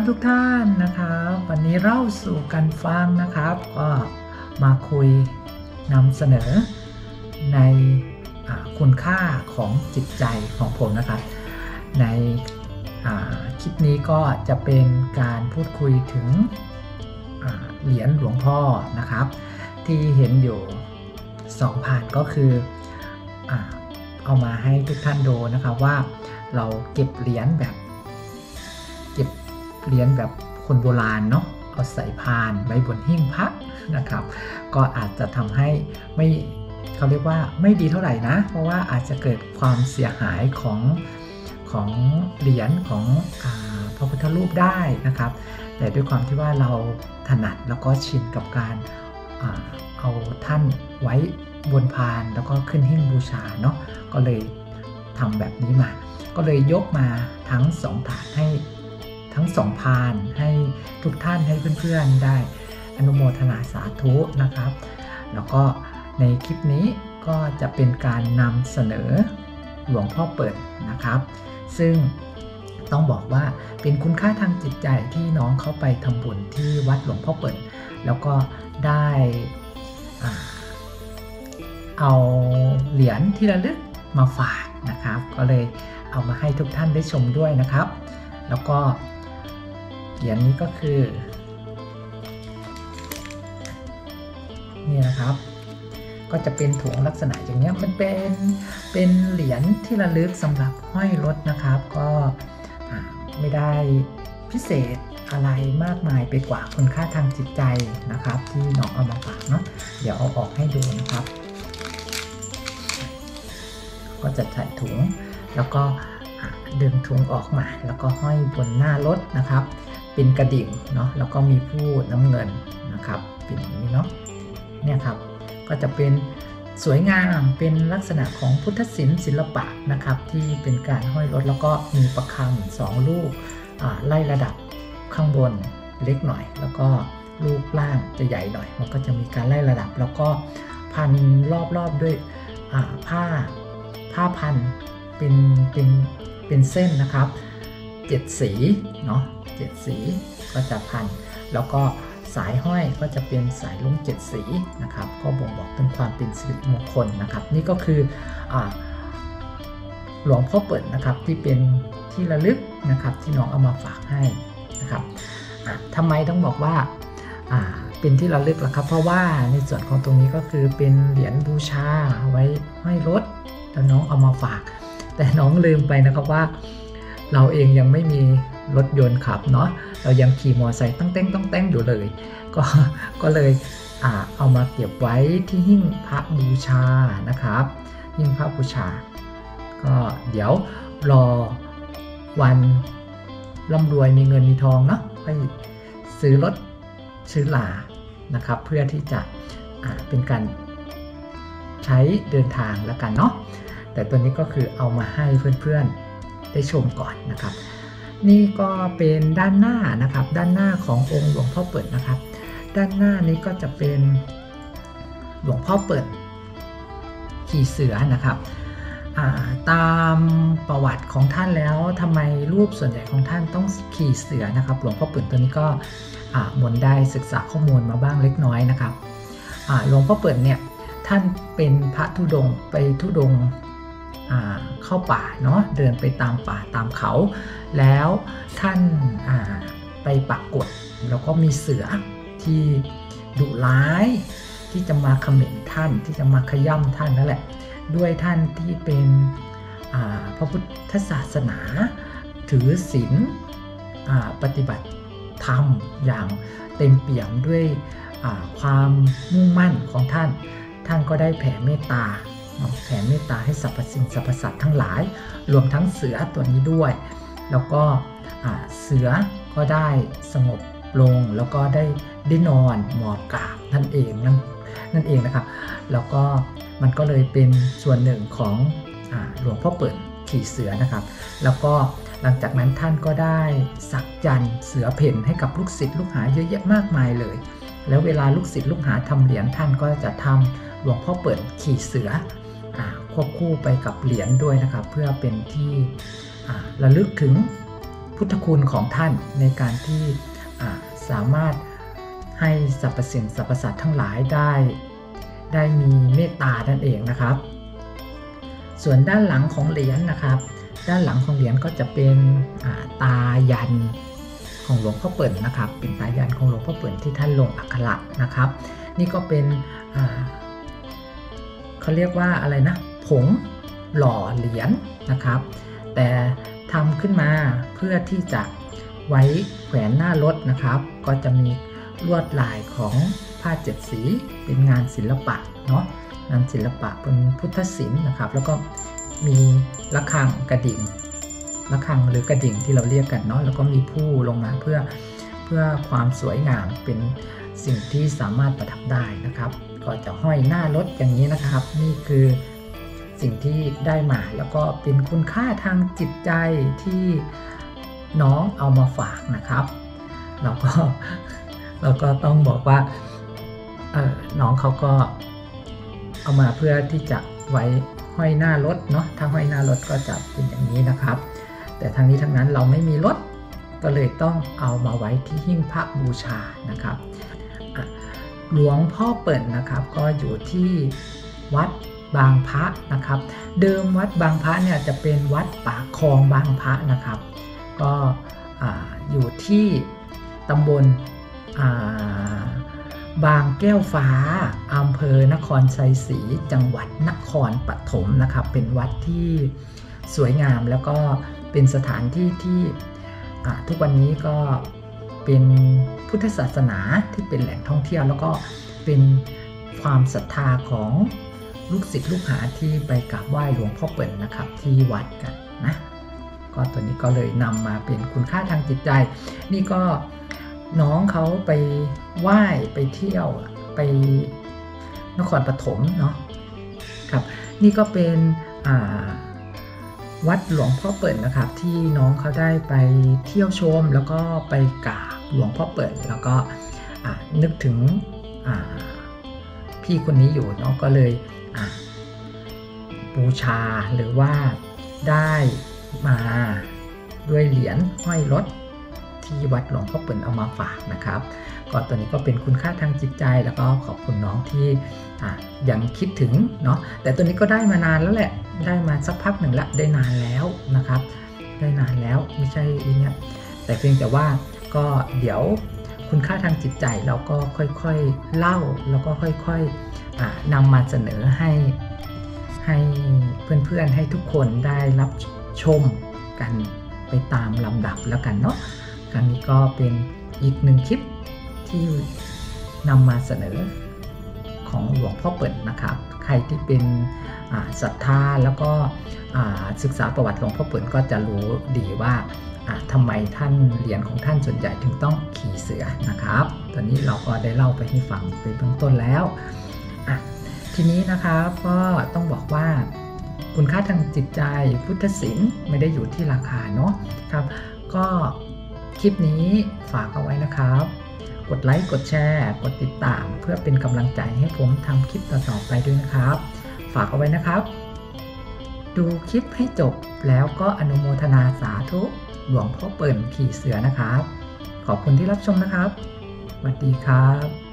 ทุกท่านนะครับวันนี้เล่าสู่กันฟังนะครับก็มาคุยนำเสนอในคุณค่าของจิตใจของผมนะครับในคลิปนี้ก็จะเป็นการพูดคุยถึงเหรียญหลวงพ่อนะครับที่เห็นอยู่2 พานก็คือเอามาให้ทุกท่านดูนะครับว่าเราเก็บเหรียญแบบคนโบราณเนาะเอาใส่พานไว้บนหิ้งพระนะครับก็อาจจะทำให้เขาเรียกว่าไม่ดีเท่าไหร่นะเพราะว่าอาจจะเกิดความเสียหายของเหรียญของพระพุทธรูปได้นะครับแต่ด้วยความที่ว่าเราถนัดแล้วก็ชินกับการเอาท่านไว้บนพานแล้วก็ขึ้นหิ้งบูชาเนาะก็เลยทำแบบนี้มาก็เลยยกมาทั้ง2 ถาดให้ทั้ง2 พานให้ทุกท่านให้เพื่อนๆได้อนุโมทนาสาธุนะครับแล้วก็ในคลิปนี้ก็จะเป็นการนำเสนอหลวงพ่อเปิดนะครับซึ่งต้องบอกว่าเป็นคุณค่าทางจิตใจที่น้องเขาไปทำบุญที่วัดหลวงพ่อเปิดแล้วก็ได้เอาเหรียญที่ระลึกมาฝากนะครับก็เลยเอามาให้ทุกท่านได้ชมด้วยนะครับแล้วก็เหรียญนี้ก็คือนี่นะครับก็จะเป็นถุงลักษณะอย่างนี้มันเป็นเหรียญที่ระลึกสำหรับห้อยรถนะครับก็ไม่ได้พิเศษอะไรมากมายไปกว่าคุณค่าทางจิตใจนะครับที่น้องเอามาฝากเนาะเดี๋ยวเอาออกให้ดูนะครับก็จะใส่ถุงแล้วก็ดึงถุงออกมาแล้วก็ห้อยบนหน้ารถนะครับเป็นกระดิ่งเนาะแล้วก็มีผู้น้ำเงินนะครับเป็นอย่างนี้เนาะเนี่ยครับก็จะเป็นสวยงามเป็นลักษณะของพุทธศิลปะนะครับที่เป็นการห้อยรถแล้วก็มีประคำ2 ลูกไล่ระดับข้างบนเล็กหน่อยแล้วก็ลูกล่างจะใหญ่หน่อยมันก็จะมีการไล่ระดับแล้วก็พันรอบๆด้วยผ้าพันเป็นเส้นนะครับ7 สีเนาะ7 สีก็จะพันแล้วก็สายห้อยก็จะเป็นสายลุ้ง7 สีนะครับก็บ่งบอกถึงความเป็นสิริมงคลนะครับนี่ก็คือหลวงพ่อเปิดนะครับที่เป็นที่ระลึกนะครับที่น้องเอามาฝากให้นะครับทำไมต้องบอกว่าเป็นที่ระลึกล่ะครับเพราะว่าในส่วนของตรงนี้ก็คือเป็นเหรียญบูชาไว้ห้อยรถแล้วน้องเอามาฝากแต่น้องลืมไปนะครับว่าเราเองยังไม่มีรถยนต์ขับเนาะเรายังขี่มอเตอร์ไซค์ต้องเต้งอยู่เลยก็เลยเอามาเก็บไว้ที่หิ้งพระบูชานะครับหิ้งพระบูชาก็เดี๋ยวรอวันร่ำรวยมีเงินมีทองเนาะไปซื้อรถซื้อลานะครับเพื่อที่จะเป็นการใช้เดินทางแล้วกันเนาะแต่ตัวนี้ก็คือเอามาให้เพื่อนๆได้ชมก่อนนะครับนี่ก็เป็นด้านหน้านะครับด้านหน้าขององค์หลวงพ่อเปิดนะครับด้านหน้านี้ก็จะเป็นหลวงพ่อเปิดขี่เสือนะครับตามประวัติของท่านแล้วทำไมรูปส่วนใหญ่ของท่านต้องขี่เสือนะครับหลวงพ่อเปิดตัวนี้ก็มนได้ศึกษาข้อมูลมาบ้างเล็กน้อยนะครับหลวงพ่อเปิดเนี่ยท่านเป็นพระธุดงค์ไปธุดงค์เข้าป่าเนาะเดินไปตามป่าตามเขาแล้วท่านไปปักกฏแล้วก็มีเสือที่ดุร้ายที่จะมาเขม่นท่านที่จะมาขย่ำท่านนั่นแหละด้วยท่านที่เป็นพระพุทธศาสนาถือศีลปฏิบัติธรรมอย่างเต็มเปี่ยมด้วยความมุ่งมั่นของท่านก็ได้แผ่เมตตาให้สรรพสิ่งสรรพสัตว์ทั้งหลายรวมทั้งเสือตัวนี้ด้วยแล้วก็เสือก็ได้สงบลงแล้วก็ได้นอนหมอบกราบนั่นเองนะครับแล้วก็มันก็เลยเป็นส่วนหนึ่งของหลวงพ่อเปิดขี่เสือนะครับแล้วก็หลังจากนั้นท่านก็ได้สักยันต์เสือเพ่นให้กับลูกศิษย์ลูกหาเยอะแยะมากมายเลยแล้วเวลาลูกศิษย์ลูกหาทำเหรียญท่านก็จะทำหลวงพ่อเปิดขี่เสือควบคู่ไปกับเหรียญด้วยนะครับเพื่อเป็นที่ระลึกถึงพุทธคุณของท่านในการที่สามารถให้สรรพสิ่งสรรพสัตว์ทั้งหลายได้มีเมตตานั่นเองนะครับส่วนด้านหลังของเหรียญนะครับด้านหลังของเหรียญก็จะเป็นตายันของหลวงพ่อเปิ่นนะครับเป็นตายันของหลวงพ่อเปิ่นที่ท่านลงอักขระนะครับนี่ก็เป็นเขาเรียกว่าอะไรนะผงหล่อเหรียญนะครับแต่ทำขึ้นมาเพื่อที่จะไว้แขวนหน้ารถนะครับก็จะมีลวดลายของผ้า7 สีเป็นงานศิลปะเนาะงานศิลปะเป็นพุทธศิลป์นะครับแล้วก็มีระฆังกระดิ่งระฆังหรือกระดิ่งที่เราเรียกกันเนาะแล้วก็มีผู้ลงมาเพื่อความสวยงามเป็นสิ่งที่สามารถประทับได้นะครับก็จะห้อยหน้ารถอย่างนี้นะครับนี่คือสิ่งที่ได้มาแล้วก็เป็นคุณค่าทางจิตใจที่น้องเอามาฝากนะครับเราก็ต้องบอกว่าน้องเขาก็เอามาเพื่อที่จะไว้ห้อยหน้ารถเนาะถ้าห้อยหน้ารถก็จะเป็นอย่างนี้นะครับแต่ทั้งนี้ทั้งนั้นเราไม่มีรถก็เลยต้องเอามาไว้ที่หิ้งพระบูชานะครับหลวงพ่อเปิ่นนะครับก็อยู่ที่วัดบางพระนะครับเดิมวัดบางพระเนี่ยจะเป็นวัดปากคลองบางพระนะครับก็อยู่ที่ตำบลบางแก้วฟ้าอำเภอนครชัยศรีจังหวัดนครปฐมนะครับเป็นวัดที่สวยงามแล้วก็เป็นสถานที่ที่ทุกวันนี้ก็เป็นพุทธศาสนาที่เป็นแหล่งท่องเที่ยวแล้วก็เป็นความศรัทธาของลูกศิษย์ลูกหาที่ไปกราบไหว้หลวงพ่อเปิ่นนะครับที่วัดกันนะก็ตัวนี้ก็เลยนำมาเป็นคุณค่าทางจิตใจนี่ก็น้องเขาไปไหว้ไปเที่ยวไปนครปฐมเนาะครับนี่ก็เป็นวัดหลวงพ่อเปิ่นนะครับที่น้องเขาได้ไปเที่ยวชมแล้วก็ไปกราบหลวงพ่อเปิ่นแล้วก็นึกถึงพี่คนนี้อยู่เนาะก็เลยบูชาหรือว่าได้มาด้วยเหรียญห้อยรถที่วัดหลวงพ่อเปิ่นเอามาฝากนะครับก็ตัวนี้ก็เป็นคุณค่าทางจิตใจแล้วก็ขอบคุณน้องที่ยังคิดถึงเนาะแต่ตัวนี้ก็ได้มานานแล้วแหละได้มาสักพักหนึ่งละได้นานแล้วนะครับได้นานแล้วไม่ใช่เนี่ยแต่เพียงแต่ว่าก็เดี๋ยวคุณค่าทางจิตใจเราก็ค่อยๆเล่าแล้วก็ค่อยๆนำมาเสนอให้เพื่อนๆให้ทุกคนได้รับชมกันไปตามลำดับแล้วกันเนาะครั้งนี้ก็เป็นอีกหนึ่งคลิปที่นำมาเสนอของหลวงพ่อเปิ่นนะครับใครที่เป็นศรัทธาแล้วก็ศึกษาประวัติหลวงพ่อเปิ่นก็จะรู้ดีว่าทำไมท่านเหรียญของท่านส่วนใหญ่ถึงต้องขี่เสือนะครับตอนนี้เราก็ได้เล่าไปให้ฟังไปเบื้องต้นแล้วทีนี้นะครับก็ต้องบอกว่าคุณค่าทางจิตใจพุทธศิลป์ไม่ได้อยู่ที่ราคาเนาะครับก็คลิปนี้ฝากเอาไว้นะครับกดไลค์กดแชร์กดติดตามเพื่อเป็นกำลังใจให้ผมทำคลิปต่อๆไปด้วยนะครับฝากเอาไว้นะครับดูคลิปให้จบแล้วก็อนุโมทนาสาธุหลวงพ่อเปิ่นขี่เสือนะครับขอบคุณที่รับชมนะครับสวัสดีครับ